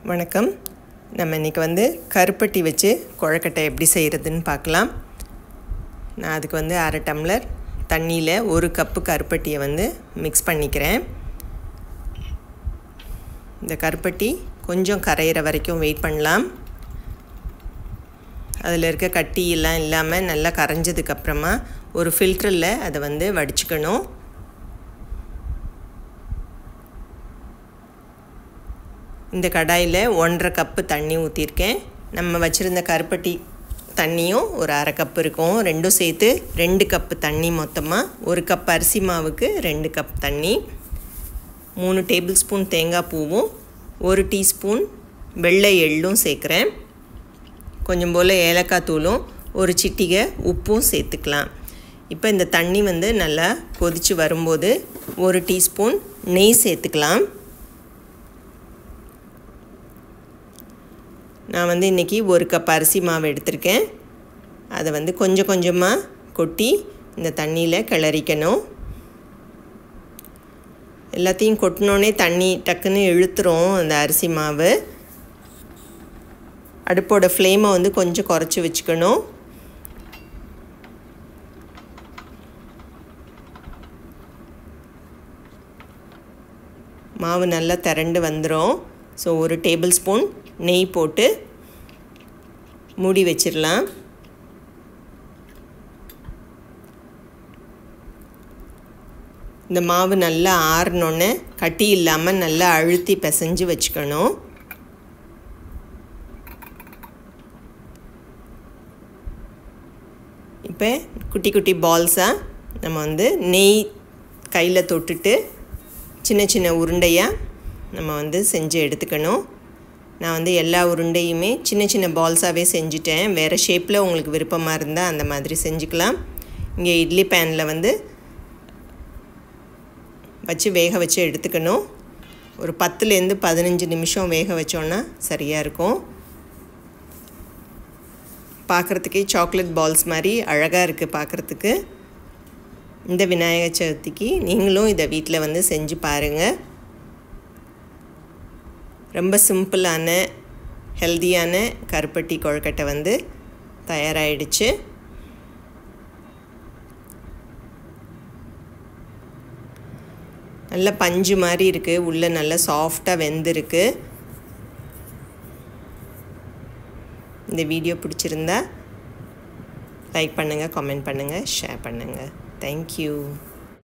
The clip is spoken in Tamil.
வணக்கம். நம்ம இன்றைக்கி வந்து கருப்பட்டி வச்சு கொழுக்கட்டை எப்படி செய்கிறதுன்னு பார்க்கலாம். நான் அதுக்கு வந்து 1/2 டம்ளர் தண்ணியில் 1 கப்பு கருப்பட்டியை வந்து மிக்ஸ் பண்ணிக்கிறேன். இந்த கருப்பட்டி கொஞ்சம் கரையிற வரைக்கும் வெயிட் பண்ணலாம். அதில் இருக்க கட்டியெல்லாம் இல்லாமல் நல்லா கரைஞ்சதுக்கப்புறமா ஒரு ஃபில்டரில் அதை வந்து வடிச்சுக்கணும். இந்த கடாயில் 1/2 கப்பு தண்ணி ஊற்றிருக்கேன். நம்ம வச்சுருந்த கருப்பட்டி தண்ணியும் ஒரு 1/2 கப்பு இருக்கும். ரெண்டும் சேர்த்து 2 கப்பு தண்ணி. மொத்தமாக 1 கப் அரிசி மாவுக்கு 2 கப் தண்ணி. 3 டேபிள் ஸ்பூன் தேங்காய் பூவும் 1 டீஸ்பூன் வெள்ளை எள்ளும் சேர்க்குறேன். கொஞ்சம் போல் ஏலக்காய் தூளும் 1 சிட்டிகை உப்பும் சேர்த்துக்கலாம். இப்போ இந்த தண்ணி வந்து நல்லா கொதித்து வரும்போது 1 டீஸ்பூன் நெய் சேர்த்துக்கலாம். நான் வந்து இன்றைக்கி 1 கப் அரிசி மாவு எடுத்திருக்கேன். அதை வந்து கொஞ்சம் கொஞ்சமாக கொட்டி இந்த தண்ணியில் கிளறிக்கணும். எல்லாத்தையும் கொட்டினோடனே தண்ணி டக்குன்னு இழுத்துரும் அந்த அரிசி மாவு. அடுப்போட ஃப்ளேமை வந்து கொஞ்சம் குறைச்சி வச்சுக்கணும். மாவு நல்லா திரண்டு வந்துடும். ஸோ 1 டேபிள் ஸ்பூன் நெய் போட்டு மூடி வச்சிடலாம். இந்த மாவு நல்லா ஆறினோன்னே கட்டி இல்லாமல் நல்லா அழுத்தி பிசைஞ்சு வச்சுக்கணும். இப்போ குட்டி குட்டி பால்ஸாக நம்ம வந்து நெய் கையில் தொட்டுட்டு சின்ன சின்ன உருண்டையாக நம்ம வந்து செஞ்சு எடுத்துக்கணும். நான் வந்து எல்லா உருண்டையுமே சின்ன சின்ன பால்ஸாகவே செஞ்சுட்டேன். வேறு ஷேப்பில் உங்களுக்கு விருப்பமாக இருந்தால் அந்த மாதிரி செஞ்சுக்கலாம். இங்கே இட்லி பேனில் வந்து வச்சு வேக வச்சு எடுத்துக்கணும். ஒரு 10லேருந்து 15 நிமிஷம் வேக வச்சோன்னா சரியாக இருக்கும். பார்க்குறதுக்கே சாக்லேட் பால்ஸ் மாதிரி அழகாக இருக்குது பார்க்குறதுக்கு. இந்த விநாயகர் சதுர்த்திக்கு நீங்களும் இதை வீட்டில் வந்து செஞ்சு பாருங்கள். ரொம்ப சிம்பிளான ஹெல்தியான கருப்பட்டி கொழுக்கட்டை வந்து தயாராகிடுச்சு. நல்ல பஞ்சு மாதிரி இருக்குது. உள்ளே நல்லா சாஃப்டாக வெந்திருக்கு. இந்த வீடியோ பிடிச்சிருந்தா லைக் பண்ணுங்கள், கமெண்ட் பண்ணுங்கள், ஷேர் பண்ணுங்கள். தேங்க்யூ.